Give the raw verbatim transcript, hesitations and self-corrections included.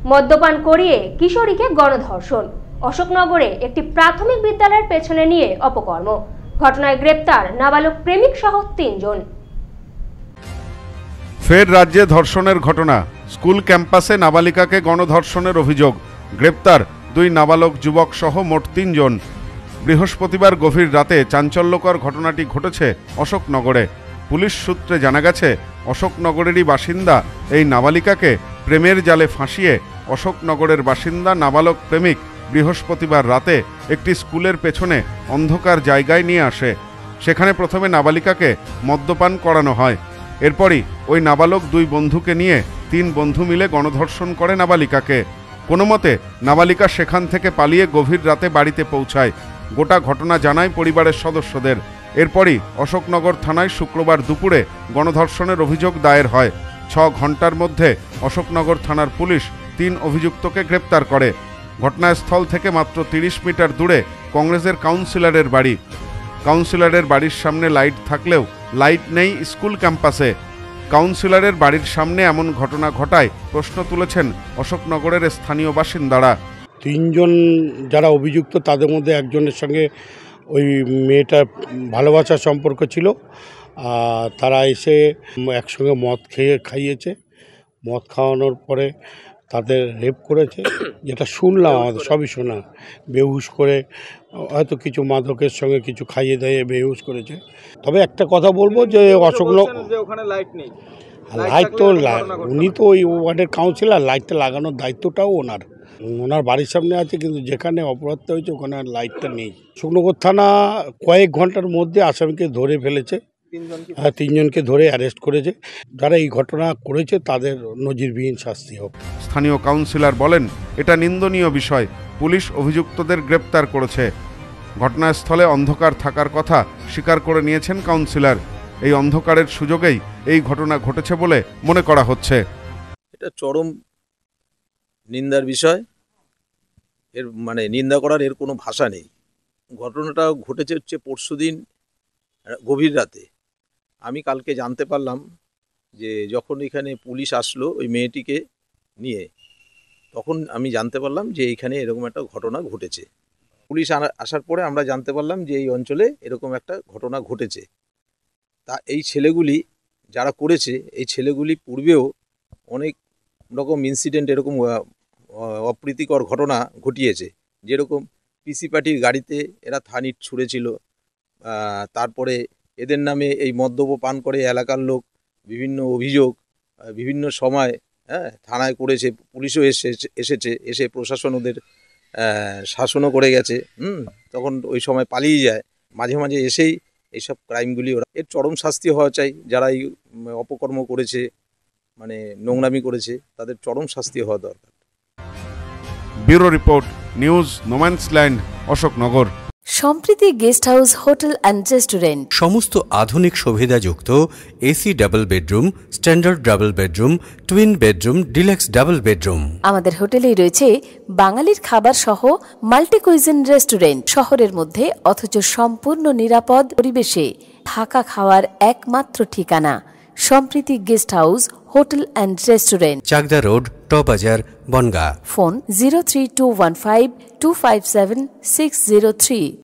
মদ্যপান করিয়ে কিশোরীকে গণধর্ষণ। অশোকনগরে একটি প্রাথমিক বিদ্যালয়ের পেছনে নিয়ে অপকর্ম। ঘটনায় গ্রেপ্তার নাবালক প্রেমিক সহ তিনজন। ফের রাজ্যে ধর্ষণের ঘটনা। স্কুল ক্যাম্পাসে নাবালিকাকে গণধর্ষণের অভিযোগ। গ্রেপ্তার দুই নাবালক যুবক সহ মোট তিনজন। বৃহস্পতিবার গভীর রাতে চাঞ্চল্যকর ঘটনাটি ঘটেছে অশোকনগরে। পুলিশ সূত্রে জানা গেছে, অশোকনগরেরই বাসিন্দা এই নাবালিকাকে প্রেমের জালে ফাঁসিয়ে অশোকনগরের বাসিন্দা নাবালক প্রেমিক বৃহস্পতিবার রাতে একটি স্কুলের পেছনে অন্ধকার জায়গায় নিয়ে আসে। সেখানে প্রথমে নাবালিকাকে মদ্যপান করানো হয়। এরপরই ওই নাবালক দুই বন্ধুকে নিয়ে তিন বন্ধু মিলে গণধর্ষণ করে নাবালিকাকে। কোনো মতে নাবালিকা সেখান থেকে পালিয়ে গভীর রাতে বাড়িতে পৌঁছায়। গোটা ঘটনা জানায় পরিবারের সদস্যদের। এরপরই অশোকনগর থানায় শুক্রবার দুপুরে গণধর্ষণের অভিযোগ দায়ের হয়। ছ ঘন্টার মধ্যে অশোকনগর থানার পুলিশ তিন অভিযুক্তকে গ্রেপ্তার করে। ঘটনাস্থল থেকে মাত্র তিরিশ মিটার দূরে কংগ্রেসের কাউন্সিলরের বাড়ি। কাউন্সিলরের বাড়ির সামনে লাইট থাকলেও লাইট নেই স্কুল ক্যাম্পাসে। কাউন্সিলরের বাড়ির সামনে এমন ঘটনা ঘটায় প্রশ্ন তুলেছেন অশোকনগরের স্থানীয় বাসিন্দারা। তিনজন যারা অভিযুক্ত তাদের মধ্যে একজনের সঙ্গে ওই মেয়েটার ভালোবাসার সম্পর্ক ছিল। তারা এসে একসঙ্গে মদ খেয়ে খাইয়েছে। মদ খাওয়ানোর পরে তাদের রেপ করেছে, যেটা শুনলাম, আমাদের সবই শোনা। বেহুশ করে হয়তো কিছু মাদকের সঙ্গে কিছু খাইয়ে দিয়ে বেহুশ করেছে। তবে একটা কথা বলবো যে অশোকনগর লাইট নেই, লাইট তো উনি তো ওই ওয়ার্ডের কাউন্সিলর, লাইটটা লাগানোর দায়িত্বটাও ওনার ওনার বাড়ির সামনে আছে, কিন্তু যেখানে অপরাধটা হয়েছে ওখানে লাইটটা নেই। অশোকনগর থানা কয়েক ঘন্টার মধ্যে আসামিকে ধরে ফেলেছে। হ্যাঁ, তিনজনকে ধরে অ্যারেস্ট করেছে। যারা এই ঘটনা করেছে তাদের নজিরবিহীন শাস্তি হোক। স্থানীয় কাউন্সিলর বলেন, এটা নিন্দনীয় বিষয়। পুলিশ অভিযুক্তদের গ্রেপ্তার করেছে। ঘটনাস্থলে অন্ধকার থাকার কথা স্বীকার করে নিয়েছেন কাউন্সিলর। এই অন্ধকারের সুযোগেই এই ঘটনা ঘটেছে বলে মনে করা হচ্ছে। এটা চরম নিন্দার বিষয়। এর মানে নিন্দা করার এর কোনো ভাষা নেই। ঘটনাটা ঘটেছে হচ্ছে পরশুদিন গভীর রাতে। আমি কালকে জানতে পারলাম যে যখন এখানে পুলিশ আসলো ওই মেয়েটিকে নিয়ে, তখন আমি জানতে পারলাম যে এইখানে এরকম একটা ঘটনা ঘটেছে। পুলিশ আসার পরে আমরা জানতে পারলাম যে এই অঞ্চলে এরকম একটা ঘটনা ঘটেছে। তা এই ছেলেগুলি যারা করেছে, এই ছেলেগুলি পূর্বেও অনেক রকম ইনসিডেন্ট, এরকম অপ্রীতিকর ঘটনা ঘটিয়েছে। যেরকম পিসি পার্টির গাড়িতে এরা থানিট ছুঁড়েছিল। তারপরে এদের নামে এই মদ্যপ পান করে এলাকার লোক বিভিন্ন অভিযোগ বিভিন্ন সময় হ্যাঁ থানায় করেছে। পুলিশও এসে এসেছে এসে প্রশাসন ওদের শাসনও করে গেছে। হুম তখন ওই সময় পালিয়ে যায়। মাঝে মাঝে এসেই এইসব ক্রাইমগুলি ওরা, এর চরম শাস্তি হওয়া চাই। যারা এই অপকর্ম করেছে, মানে নোংরামি করেছে, তাদের চরম শাস্তি হওয়া দরকার। Bureau report, news no man's land, Ashoknagar. Sampriti guest house, hotel and restaurant. সমস্ত আধুনিক সুবিধাযুক্ত AC double bedroom, standard double bedroom, twin bedroom, deluxe double bedroom. আমাদের হোটেলেই রয়েছে বাঙালির খাবার সহ মাল্টি কুইজিন রেস্টুরেন্ট। শহরের মধ্যে অথচ সম্পূর্ণ নিরাপদ পরিবেশে থাকা খাওয়ার একমাত্র ঠিকানা Sampriti guest house, hotel and restaurant, Chakdah road, টবাজার, Bangaon. Phone zero three two one five two five seven six zero three.